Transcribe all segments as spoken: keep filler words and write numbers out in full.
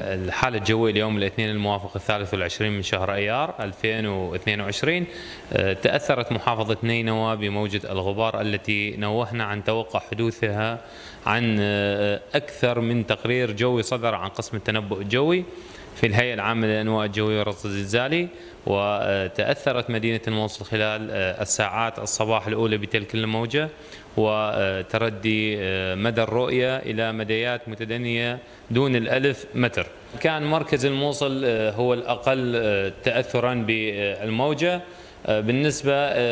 الحالة الجوية اليوم الاثنين الموافق الثالث والعشرين من شهر أيار ألفين واثنين وعشرين تأثرت محافظة نينوى بموجة الغبار التي نوهنا عن توقع حدوثها عن أكثر من تقرير جوي صدر عن قسم التنبؤ الجوي في الهيئة العامة للأنواع الجوية والرصد الزلزالي. وتأثرت مدينة الموصل خلال الساعات الصباح الأولى بتلك الموجة وتردي مدى الرؤية إلى مديات متدنية دون الألف متر. كان مركز الموصل هو الأقل تأثرا بالموجة. بالنسبة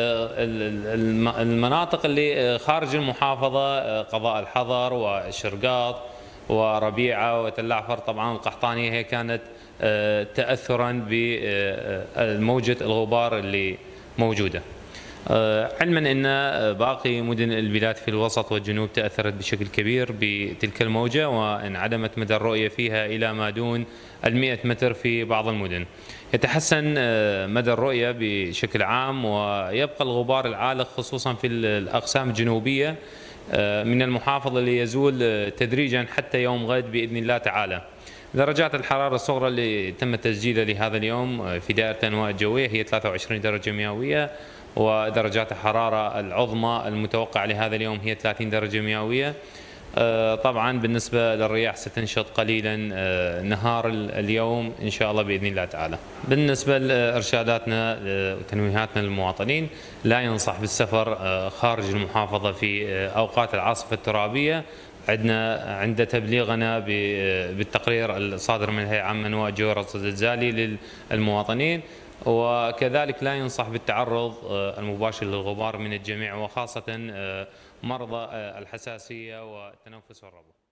المناطق اللي خارج المحافظة قضاء الحضر والشرقاط وربيعة وتلعفر طبعا القحطانية هي كانت تأثرا بموجة الغبار اللي موجودة. علما أن باقي مدن البلاد في الوسط والجنوب تأثرت بشكل كبير بتلك الموجة وانعدمت مدى الرؤية فيها إلى ما دون المئة متر في بعض المدن. يتحسن مدى الرؤية بشكل عام ويبقى الغبار العالق خصوصا في الأقسام الجنوبية من المحافظة اللي يزول تدريجا حتى يوم غد بإذن الله تعالى. درجات الحرارة الصغرى اللي تم تسجيلها لهذا اليوم في دائرة الأنواع الجوية هي ثلاثة وعشرين درجة مئوية، ودرجات الحرارة العظمى المتوقعة لهذا اليوم هي ثلاثين درجة مئوية. طبعا بالنسبة للرياح ستنشط قليلا نهار اليوم إن شاء الله بإذن الله تعالى. بالنسبة لإرشاداتنا وتنويهاتنا للمواطنين، لا ينصح بالسفر خارج المحافظة في أوقات العاصفة الترابية. عندنا عند تبليغنا بالتقرير الصادر من الهيئة العامة للأنواع الجوية والرصد الزلزالي للمواطنين، وكذلك لا ينصح بالتعرض المباشر للغبار من الجميع وخاصة مرضى الحساسية والتنفس والربو.